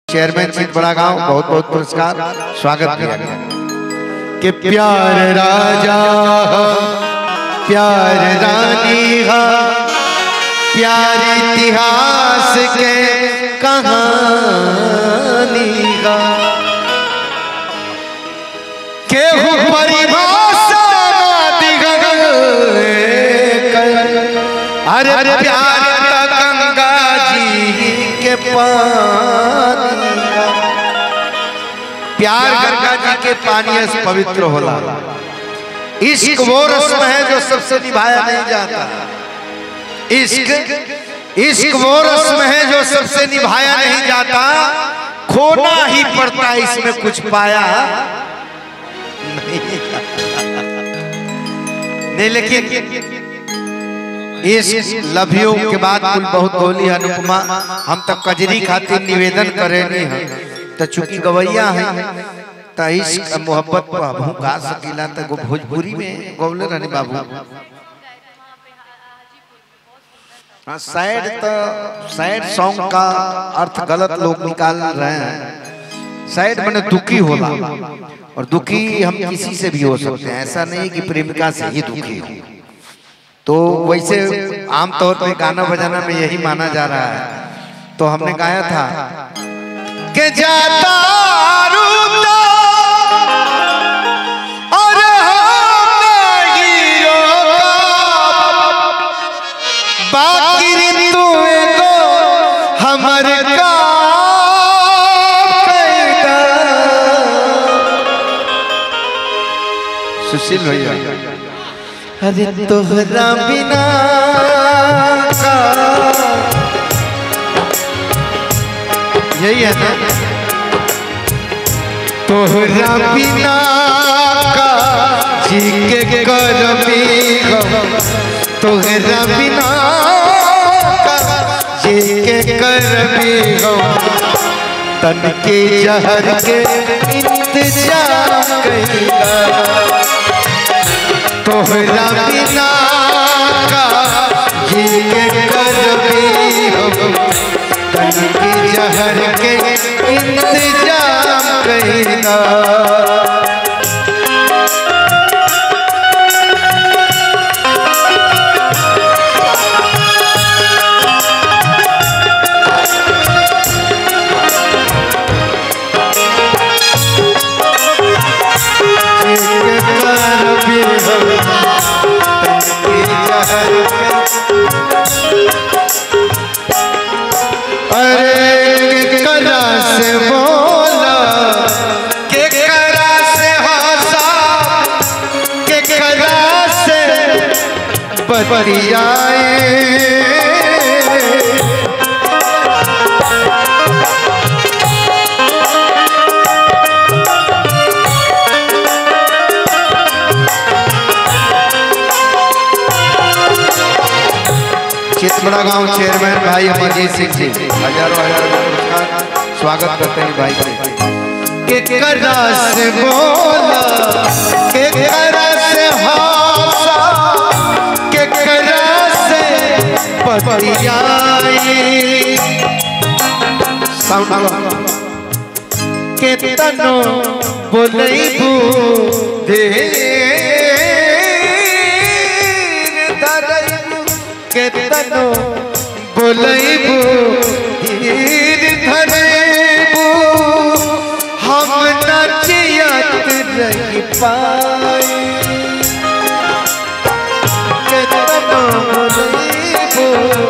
Chairman seat बड़ा गांव बहुत बहुत पुरस्कार स्वागत किया गया कि प्यार राजा प्यार रानी हा प्यार इतिहास के कहानी का केहू परिभाषा अरे प्यार गंगा जी के पानी का प्यार गंगा जी के पानी से पवित्र होला। इश्क वो रस्म है जो सबसे निभाया नहीं जाता। इश्क वो रस्म है जो सबसे निभाया नहीं जाता। खोना ही पड़ता इसमें कुछ पाया नहीं। लेकिन इस लव यू के बाद कुल बहुत बोली अनुपमा हम तक कजरी खातिर निवेदन करे नहीं है तो चूंकि गवैया है तो इश्क मोहब्बत को हम गा सकीला तो भोजपुरी में गौले रहने बाबू। सैड सॉन्ग का अर्थ गलत लोग निकाल रहे हैं। सैड मैंने दुखी होला और दुखी हम किसी से भी हो सकते हैं, ऐसा नहीं कि प्रेमिका से ही दुखी हो। तो वैसे आमतौर पे गाना बजाना में यही माना जा रहा है। तो हमने गाया था कि जाता रूता और बाकी तू को हमर का सुशील भैया अरे तोहरा बिना का यही है ना तोहरा बिना का जी के करबी तोहरा बिना का जी के करबी तन के जहर के इंतजार कइला तोहरा बिना का जी के करबी तन की जहर के इंतजाम कइला। चितबड़ा गांव चेयरमैन भाई अमरजीत सिंह जी हजारों पुरस्कार स्वागत करते हैं भाई के करा से बोला के करा से हंसा के करा से बतियाई के तनो बोलैबू दे के तनो बोलैबू धीर धरेबू हम नचियत रही पाई के तनो बोलैबू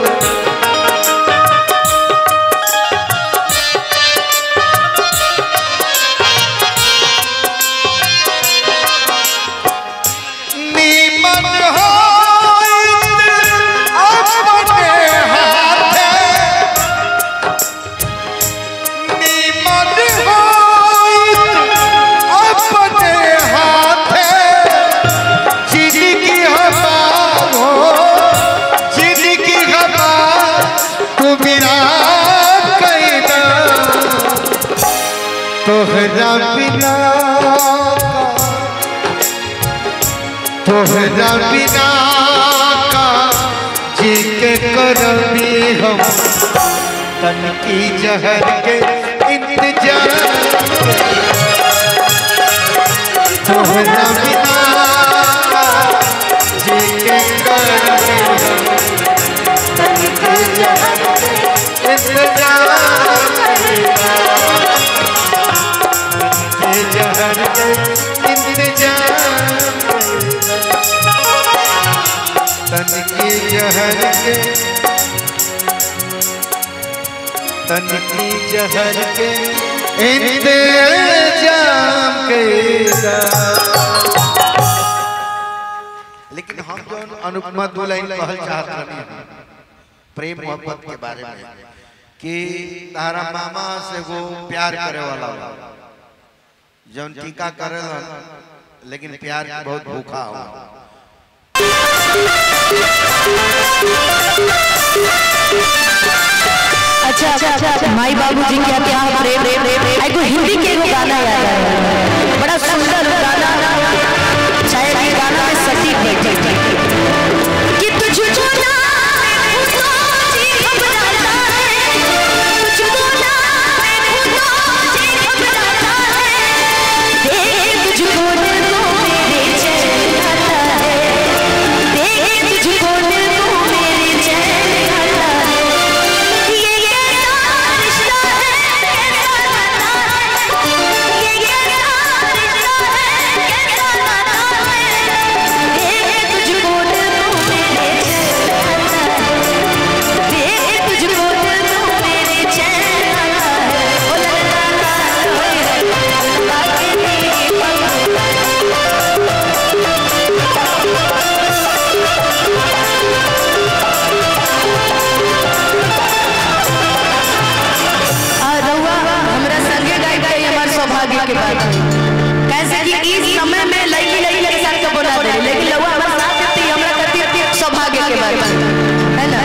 तोहरा बिना का जी के करबी हम तन की जहर के तन की जहर के इंतजाम करेगा। लेकिन हम जो अनुपमा दो लाइन कहल चाहत रही प्रेम मोहब्बत के बारे में कि तारा मामा से वो प्यार करे वाला जौन टीका करे लेकिन प्यार की बहुत भूखा हो। अच्छा माई बाबूजी क्या क्या प्रेम को हिंदी के वो गाना याद है, बड़ा सुंदर गाना, शायद ये गाना में सटीक बैठे कि तुझको ना जी घबराता है, तुझको ना जी घबराता है, देख तुझको दिल को मेरे चैन आता है, देख तुझको दिल को मेरे चैन आता है। कैसे कि इस समय में लई के साथ तो बोला दे, लेकिन लवा हमारे साथ थी, हमरा करती सौभाग्य के बात है ना।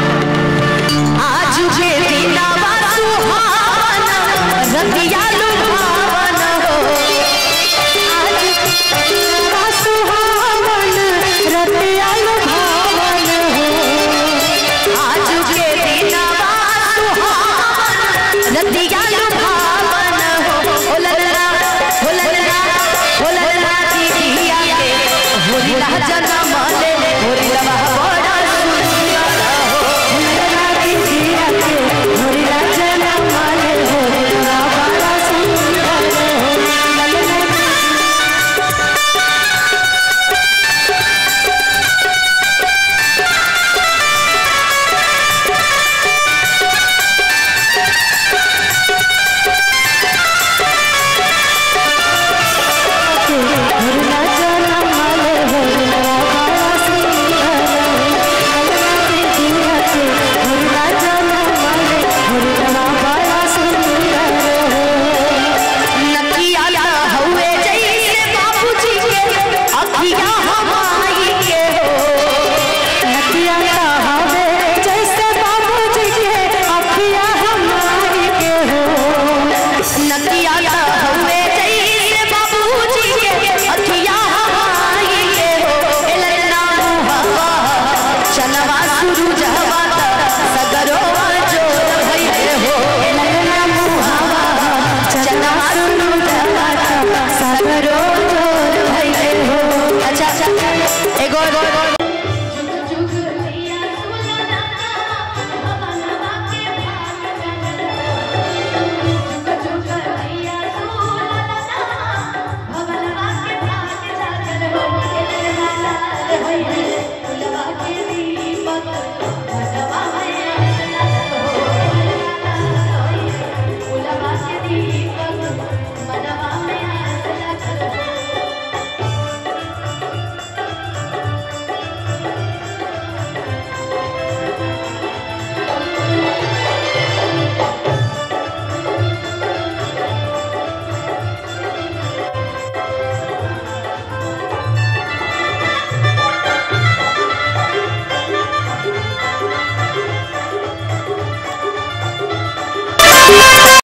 आज के दिनवा सुहाना रतिया लुभावना हो, आज दिनवा सुहाना रतिया लुभावना हो, आज के दिनवा सुहाना रतिया लुभावना हो। जनम ले होरी लवा बड़ा सुंदर हो, जिया के होरी जनम ले होरी लवा बड़ा सुंदर हो। नकिया